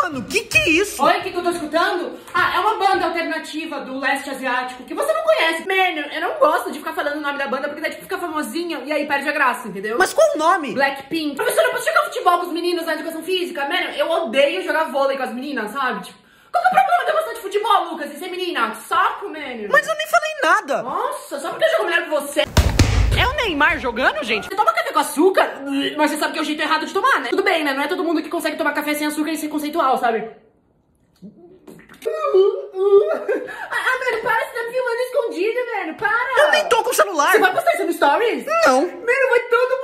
mano, que é isso? Oi, o que eu tô escutando? Ah, é uma banda alternativa do leste asiático que você não conhece. Mano, eu não gosto de ficar falando o nome da banda porque daí tipo, fica famosinho e aí perde a graça, entendeu? Mas qual o nome? Blackpink. Professora, eu posso jogar futebol com os meninos na educação física? Mano, eu odeio jogar vôlei com as meninas, sabe? Tipo, qual que é o problema de eu gostar de futebol, Lucas? E ser menina? Que saco, mano. Mas eu nem falei nada. Nossa, só porque eu jogo melhor que você. É o Neymar jogando, gente? Você toma café com açúcar, mas você sabe que é o jeito errado de tomar, né? Tudo bem, né? Não é todo mundo que consegue tomar café sem açúcar e ser conceitual, sabe? Mano, para, você tá me filmando escondido, velho. Para! Eu nem tô com o celular. Você vai postar isso no Stories? Não. Mano, vai todo